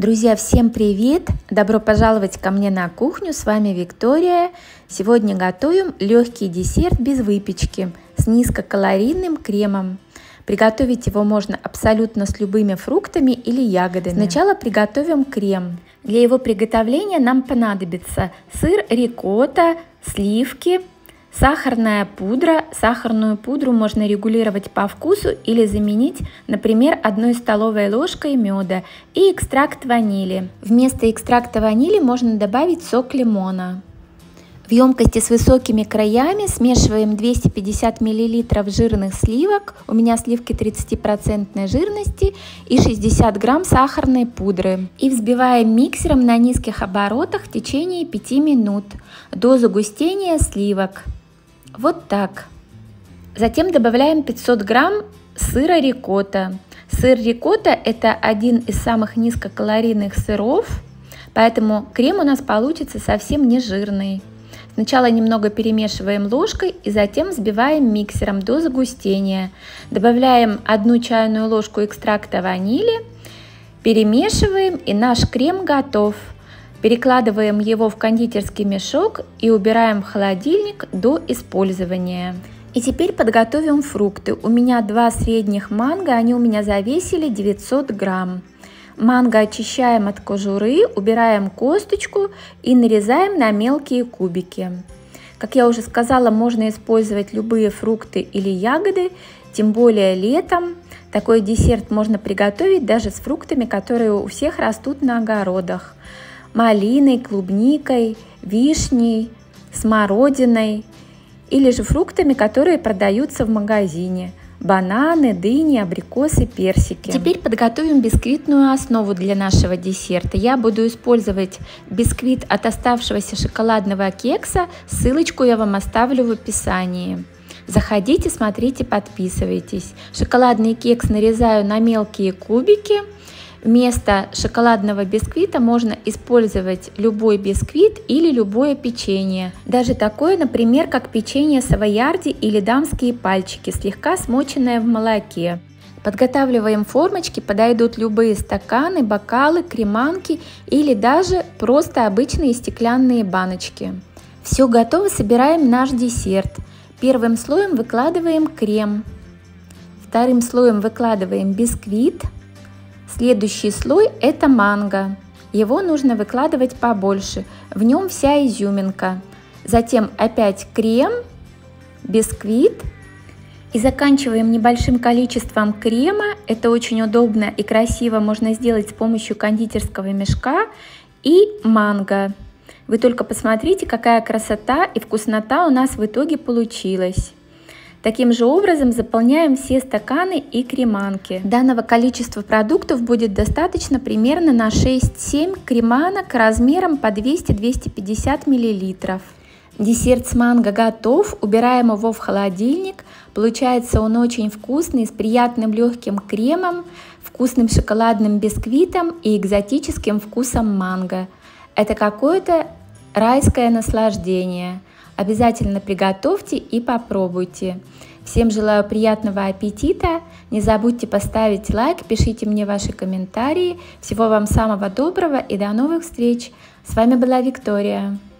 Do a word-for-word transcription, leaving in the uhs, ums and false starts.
Друзья, всем привет! Добро пожаловать ко мне на кухню, с вами Виктория. Сегодня готовим легкий десерт без выпечки с низкокалорийным кремом. Приготовить его можно абсолютно с любыми фруктами или ягодами. Сначала приготовим крем. Для его приготовления нам понадобится сыр рикотта, сливки, сахарная пудра. Сахарную пудру можно регулировать по вкусу или заменить, например, одной столовой ложкой меда, и экстракт ванили. Вместо экстракта ванили можно добавить сок лимона. В емкости с высокими краями смешиваем двести пятьдесят миллилитров жирных сливок, у меня сливки тридцать процентов жирности, и шестьдесят грамм сахарной пудры. И взбиваем миксером на низких оборотах в течение пяти минут до загустения сливок. Вот так. Затем добавляем пятьсот грамм сыра рикотта. Сыр рикотта – это один из самых низкокалорийных сыров, поэтому крем у нас получится совсем не жирный. Сначала немного перемешиваем ложкой и затем взбиваем миксером до загустения. Добавляем одну чайную ложку экстракта ванили, перемешиваем, и наш крем готов. Перекладываем его в кондитерский мешок и убираем в холодильник до использования. И теперь подготовим фрукты. У меня два средних манго, они у меня завесили девятьсот грамм. Манго очищаем от кожуры, убираем косточку и нарезаем на мелкие кубики. Как я уже сказала, можно использовать любые фрукты или ягоды, тем более летом. Такой десерт можно приготовить даже с фруктами, которые у всех растут на огородах. Малиной, клубникой, вишней, смородиной или же фруктами, которые продаются в магазине. Бананы, дыни, абрикосы, персики. Теперь подготовим бисквитную основу для нашего десерта. Я буду использовать бисквит от оставшегося шоколадного кекса. Ссылочку я вам оставлю в описании. Заходите, смотрите, подписывайтесь. Шоколадный кекс нарезаю на мелкие кубики. Вместо шоколадного бисквита можно использовать любой бисквит или любое печенье. Даже такое, например, как печенье савоярди или дамские пальчики, слегка смоченное в молоке. Подготавливаем формочки, подойдут любые стаканы, бокалы, креманки или даже просто обычные стеклянные баночки. Все готово, собираем наш десерт. Первым слоем выкладываем крем, вторым слоем выкладываем бисквит. Следующий слой – это манго. Его нужно выкладывать побольше, в нем вся изюминка. Затем опять крем, бисквит. И заканчиваем небольшим количеством крема. Это очень удобно и красиво можно сделать с помощью кондитерского мешка. И манго. Вы только посмотрите, какая красота и вкуснота у нас в итоге получилась. Таким же образом заполняем все стаканы и креманки. Данного количества продуктов будет достаточно примерно на шесть-семь креманок размером по двести — двести пятьдесят миллилитров. Десерт с манго готов, убираем его в холодильник. Получается он очень вкусный, с приятным легким кремом, вкусным шоколадным бисквитом и экзотическим вкусом манго. Это какое-то райское наслаждение. Обязательно приготовьте и попробуйте. Всем желаю приятного аппетита. Не забудьте поставить лайк, пишите мне ваши комментарии. Всего вам самого доброго и до новых встреч. С вами была Виктория.